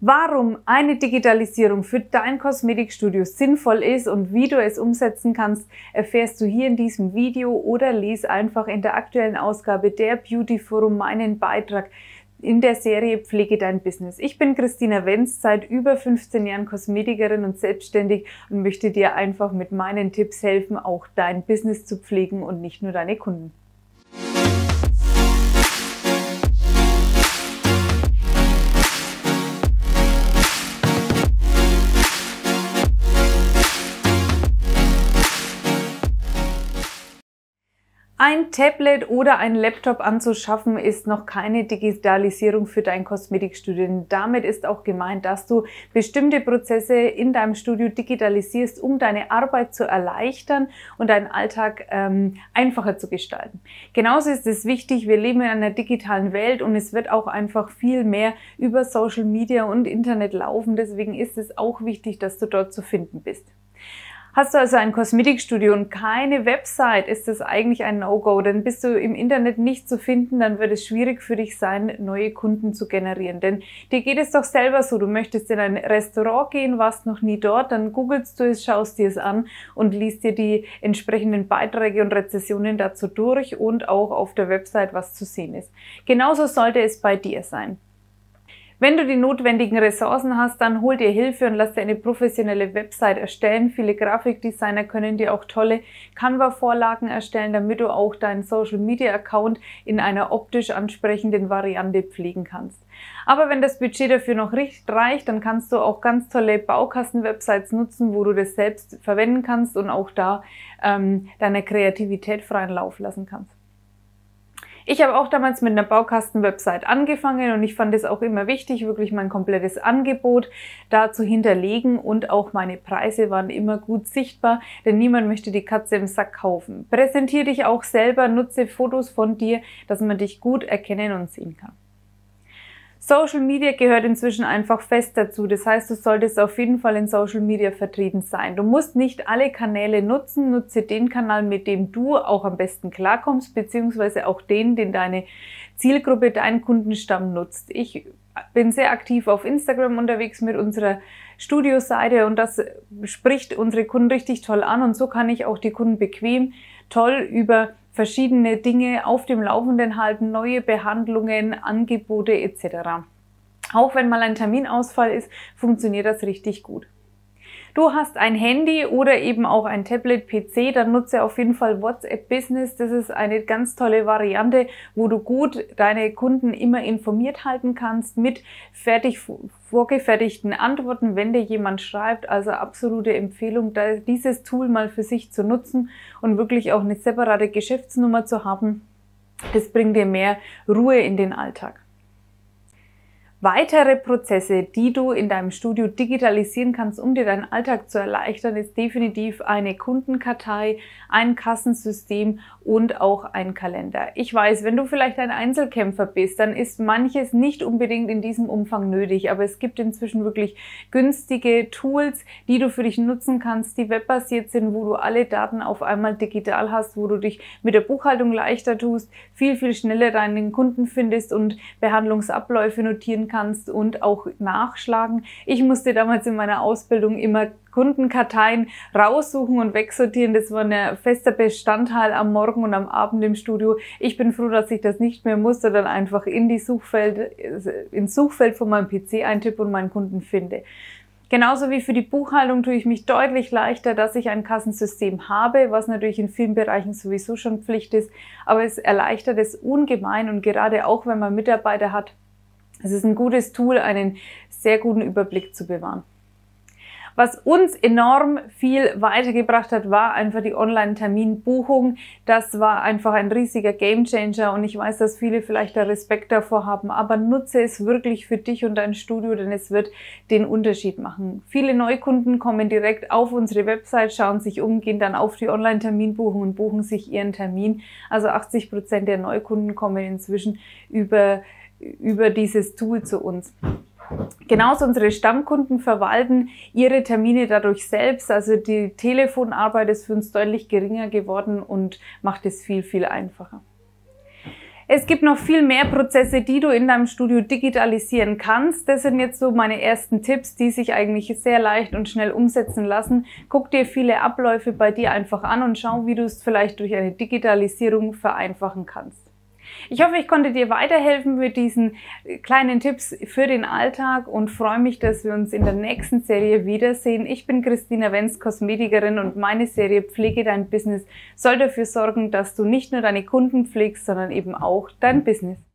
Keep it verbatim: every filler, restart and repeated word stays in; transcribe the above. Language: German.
Warum eine Digitalisierung für dein Kosmetikstudio sinnvoll ist und wie du es umsetzen kannst, erfährst du hier in diesem Video oder lies einfach in der aktuellen Ausgabe der Beauty Forum meinen Beitrag in der Serie Pflege dein Business. Ich bin Christina Wenz, seit über fünfzehn Jahren Kosmetikerin und selbstständig und möchte dir einfach mit meinen Tipps helfen, auch dein Business zu pflegen und nicht nur deine Kunden. Ein Tablet oder ein Laptop anzuschaffen ist noch keine Digitalisierung für dein Kosmetikstudio. Damit ist auch gemeint, dass du bestimmte Prozesse in deinem Studio digitalisierst, um deine Arbeit zu erleichtern und deinen Alltag ähm, einfacher zu gestalten. Genauso ist es wichtig, wir leben in einer digitalen Welt und es wird auch einfach viel mehr über Social Media und Internet laufen. Deswegen ist es auch wichtig, dass du dort zu finden bist. Hast du also ein Kosmetikstudio und keine Website, ist das eigentlich ein No-Go. Denn bist du im Internet nicht zu finden, dann wird es schwierig für dich sein, neue Kunden zu generieren. Denn dir geht es doch selber so, du möchtest in ein Restaurant gehen, warst noch nie dort, dann googelst du es, schaust dir es an und liest dir die entsprechenden Beiträge und Rezensionen dazu durch und auch auf der Website, was zu sehen ist. Genauso sollte es bei dir sein. Wenn du die notwendigen Ressourcen hast, dann hol dir Hilfe und lass dir eine professionelle Website erstellen. Viele Grafikdesigner können dir auch tolle Canva-Vorlagen erstellen, damit du auch deinen Social-Media-Account in einer optisch ansprechenden Variante pflegen kannst. Aber wenn das Budget dafür noch nicht reicht, dann kannst du auch ganz tolle Baukasten-Websites nutzen, wo du das selbst verwenden kannst und auch da ähm, deiner Kreativität freien Lauf lassen kannst. Ich habe auch damals mit einer Baukasten-Website angefangen und ich fand es auch immer wichtig, wirklich mein komplettes Angebot da zu hinterlegen und auch meine Preise waren immer gut sichtbar, denn niemand möchte die Katze im Sack kaufen. Präsentiere dich auch selber, nutze Fotos von dir, dass man dich gut erkennen und sehen kann. Social Media gehört inzwischen einfach fest dazu. Das heißt, du solltest auf jeden Fall in Social Media vertreten sein. Du musst nicht alle Kanäle nutzen. Nutze den Kanal, mit dem du auch am besten klarkommst, beziehungsweise auch den, den deine Zielgruppe, dein Kundenstamm nutzt. Ich bin sehr aktiv auf Instagram unterwegs mit unserer Studioseite und das spricht unsere Kunden richtig toll an und so kann ich auch die Kunden bequem toll über verschiedene Dinge auf dem Laufenden halten, neue Behandlungen, Angebote et cetera. Auch wenn mal ein Terminausfall ist, funktioniert das richtig gut. Du hast ein Handy oder eben auch ein Tablet, P C, dann nutze auf jeden Fall WhatsApp Business. Das ist eine ganz tolle Variante, wo du gut deine Kunden immer informiert halten kannst mit fertig vorgefertigten Antworten, wenn dir jemand schreibt. Also absolute Empfehlung, dieses Tool mal für sich zu nutzen und wirklich auch eine separate Geschäftsnummer zu haben. Das bringt dir mehr Ruhe in den Alltag. Weitere Prozesse, die du in deinem Studio digitalisieren kannst, um dir deinen Alltag zu erleichtern, ist definitiv eine Kundenkartei, ein Kassensystem und auch ein Kalender. Ich weiß, wenn du vielleicht ein Einzelkämpfer bist, dann ist manches nicht unbedingt in diesem Umfang nötig, aber es gibt inzwischen wirklich günstige Tools, die du für dich nutzen kannst, die webbasiert sind, wo du alle Daten auf einmal digital hast, wo du dich mit der Buchhaltung leichter tust, viel, viel schneller deinen Kunden findest und Behandlungsabläufe notieren kannst. kannst und auch nachschlagen. Ich musste damals in meiner Ausbildung immer Kundenkarteien raussuchen und wegsortieren. Das war ein fester Bestandteil am Morgen und am Abend im Studio. Ich bin froh, dass ich das nicht mehr musste, dann einfach in die Suchfeld, ins Suchfeld von meinem P C eintippe und meinen Kunden finde. Genauso wie für die Buchhaltung tue ich mich deutlich leichter, dass ich ein Kassensystem habe, was natürlich in vielen Bereichen sowieso schon Pflicht ist, aber es erleichtert es ungemein und gerade auch, wenn man Mitarbeiter hat, es ist ein gutes Tool, einen sehr guten Überblick zu bewahren. Was uns enorm viel weitergebracht hat, war einfach die Online-Terminbuchung. Das war einfach ein riesiger Gamechanger und ich weiß, dass viele vielleicht da Respekt davor haben, aber nutze es wirklich für dich und dein Studio, denn es wird den Unterschied machen. Viele Neukunden kommen direkt auf unsere Website, schauen sich um, gehen dann auf die Online-Terminbuchung und buchen sich ihren Termin. Also achtzig Prozent der Neukunden kommen inzwischen über über dieses Tool zu uns. Genauso unsere Stammkunden verwalten ihre Termine dadurch selbst. Also die Telefonarbeit ist für uns deutlich geringer geworden und macht es viel, viel einfacher. Es gibt noch viel mehr Prozesse, die du in deinem Studio digitalisieren kannst. Das sind jetzt so meine ersten Tipps, die sich eigentlich sehr leicht und schnell umsetzen lassen. Guck dir viele Abläufe bei dir einfach an und schau, wie du es vielleicht durch eine Digitalisierung vereinfachen kannst. Ich hoffe, ich konnte dir weiterhelfen mit diesen kleinen Tipps für den Alltag und freue mich, dass wir uns in der nächsten Serie wiedersehen. Ich bin Christina Wenz, Kosmetikerin, und meine Serie Pflege dein Business soll dafür sorgen, dass du nicht nur deine Kunden pflegst, sondern eben auch dein Business.